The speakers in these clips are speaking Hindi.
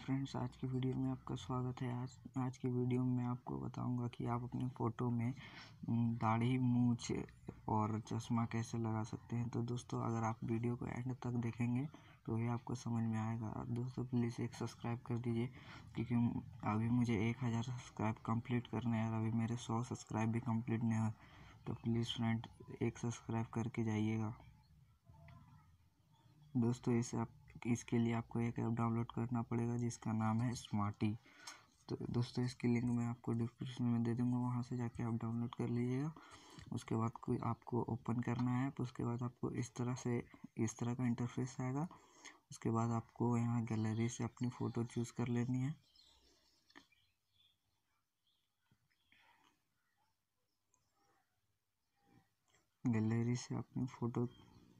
फ्रेंड्स, आज की वीडियो में आपका स्वागत है। आज की वीडियो में मैं आपको बताऊंगा कि आप अपने फ़ोटो में दाढ़ी, मूंछ और चश्मा कैसे लगा सकते हैं। तो दोस्तों, अगर आप वीडियो को एंड तक देखेंगे तो ये आपको समझ में आएगा। दोस्तों, प्लीज़ एक सब्सक्राइब कर दीजिए, क्योंकि अभी मुझे 1000 सब्सक्राइब कंप्लीट करने हैं और अभी मेरे 100 सब्सक्राइब भी कंप्लीट नहीं हुए। तो प्लीज़ फ्रेंड, एक सब्सक्राइब करके जाइएगा। दोस्तों, इसके लिए आपको एक ऐप डाउनलोड करना पड़ेगा जिसका नाम है स्मार्टी। तो दोस्तों, इसकी लिंक मैं आपको डिस्क्रिप्शन में दे दूंगा, वहां से जाके आप डाउनलोड कर लीजिएगा। उसके बाद कोई आपको ओपन करना है, तो उसके बाद आपको इस तरह का इंटरफेस आएगा। उसके बाद आपको यहाँ गैलरी से अपनी फ़ोटो चूज़ कर लेनी है। गैलरी से अपनी फ़ोटो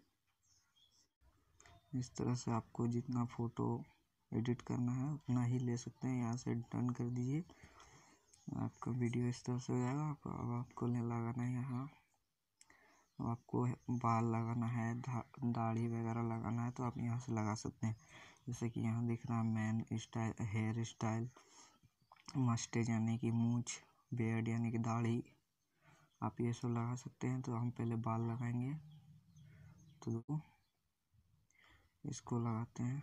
इस तरह से आपको जितना फ़ोटो एडिट करना है उतना ही ले सकते हैं। यहाँ से डन कर दीजिए, आपका वीडियो इस तरह से हो जाएगा। अब आपको लगाना है यहाँ, आपको बाल लगाना है, दाढ़ी वगैरह लगाना है तो आप यहाँ से लगा सकते हैं। जैसे कि यहाँ दिख रहा है man style, hair style, moustache यानी कि मूंछ, बियर्ड यानी कि दाढ़ी, आप ये सब लगा सकते हैं। तो हम पहले बाल लगाएंगे, तो इसको लगाते हैं।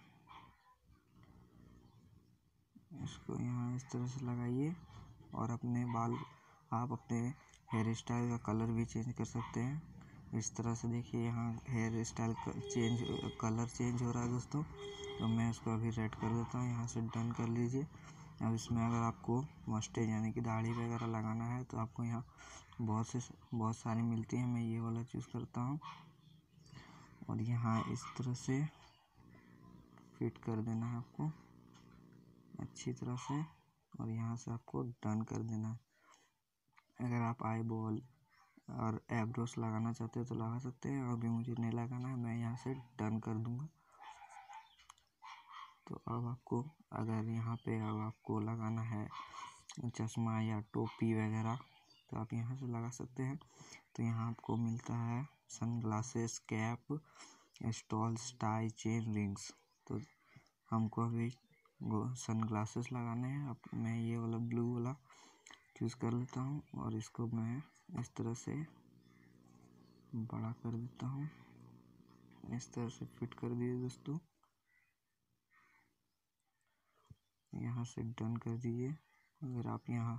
इसको यहाँ इस तरह से लगाइए और आप अपने हेयर स्टाइल का कलर भी चेंज कर सकते हैं। इस तरह से देखिए, यहाँ हेयर स्टाइल कलर चेंज हो रहा है दोस्तों। तो मैं इसको अभी रेड कर देता हूँ, यहाँ से डन कर लीजिए। अब इसमें अगर आपको मस्टेज यानी कि दाढ़ी वगैरह लगाना है तो आपको यहाँ बहुत सारी मिलती हैं। मैं ये वाला चूज़ करता हूँ और यहाँ इस तरह से फिट कर देना है आपको अच्छी तरह से, और यहाँ से आपको डन कर देना है। अगर आप आई बॉल और एब्रोस लगाना चाहते हैं तो लगा सकते हैं, अभी मुझे नहीं लगाना है, मैं यहाँ से डन कर दूंगा। तो अब आपको लगाना है चश्मा या टोपी वगैरह, तो आप यहाँ से लगा सकते हैं। तो यहाँ आपको मिलता है sunglasses, cap, stoles, tie, chain, rings. तो हमको अभी सनग्लासेस लगाने हैं। अब मैं ये वाला ब्लू वाला चूज़ कर लेता हूँ और इसको मैं इस तरह से बड़ा कर देता हूँ। इस तरह से फिट कर दिए दोस्तों, यहाँ से डन कर दीजिए। अगर आप यहाँ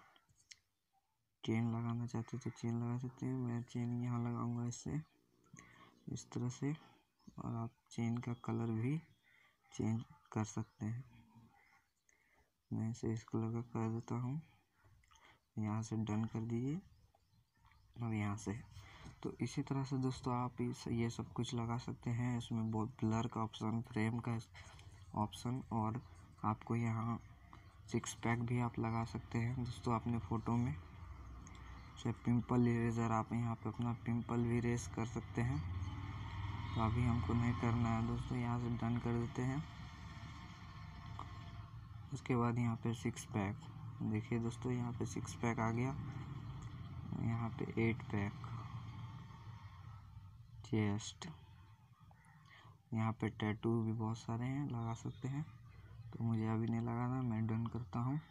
चेन लगाना चाहते हैं तो चेन लगा सकते हैं। मैं चेन यहाँ लगाऊंगा इस तरह से, और आप चेन का कलर भी चेंज कर सकते हैं। मैं इसे इस कलर का कर देता हूँ, यहाँ से डन कर दीजिए। और यहाँ से तो इसी तरह से दोस्तों आप ये सब कुछ लगा सकते हैं। इसमें बहुत ब्लर का ऑप्शन, फ्रेम का ऑप्शन, और आपको यहाँ 6 पैक भी आप लगा सकते हैं दोस्तों अपने फ़ोटो में। चाहे पिंपल इरेजर, आप यहाँ पे अपना पिंपल भी इरेज कर सकते हैं। तो अभी हमको नहीं करना है दोस्तों, यहाँ से डन कर देते हैं। उसके बाद यहाँ पे 6 पैक देखिए दोस्तों, यहाँ पे 6 पैक आ गया। यहाँ पे 8 पैक चेस्ट, यहाँ पे टैटू भी बहुत सारे हैं, लगा सकते हैं। तो मुझे अभी नहीं लगाना, मैं डन करता हूँ।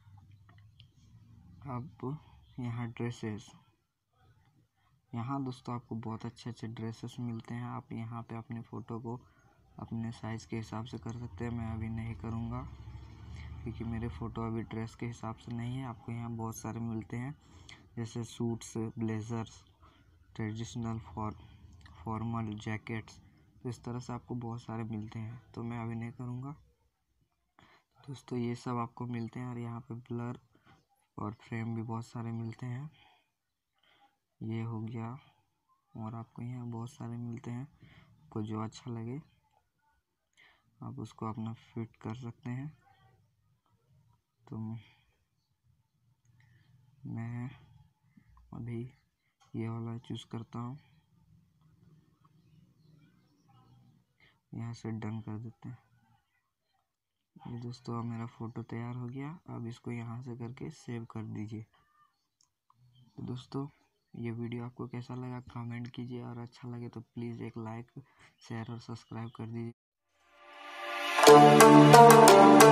अब यहाँ ड्रेसेस, यहाँ दोस्तों आपको बहुत अच्छे ड्रेसेस मिलते हैं। आप यहाँ पे अपने फ़ोटो को अपने साइज़ के हिसाब से कर सकते हैं। मैं अभी नहीं करूँगा क्योंकि मेरे फ़ोटो अभी ड्रेस के हिसाब से नहीं है। आपको यहाँ बहुत सारे मिलते हैं, जैसे suits, blazers, traditional, formal, jackets. तो इस तरह से आपको बहुत सारे मिलते हैं, तो मैं अभी नहीं करूँगा दोस्तों। ये सब आपको मिलते हैं, और यहाँ पे ब्लर और फ्रेम भी बहुत सारे मिलते हैं। ये हो गया, और आपको यहाँ बहुत सारे मिलते हैं। आपको जो अच्छा लगे आप उसको अपना फिट कर सकते हैं। तो मैं अभी ये वाला चूज़ करता हूँ, यहाँ से डन कर देते हैं। ये दोस्तों, अब मेरा फ़ोटो तैयार हो गया। अब इसको यहाँ से करके सेव कर दीजिए। तो दोस्तों, ये वीडियो आपको कैसा लगा कमेंट कीजिए, और अच्छा लगे तो प्लीज़ एक लाइक, शेयर और सब्सक्राइब कर दीजिए।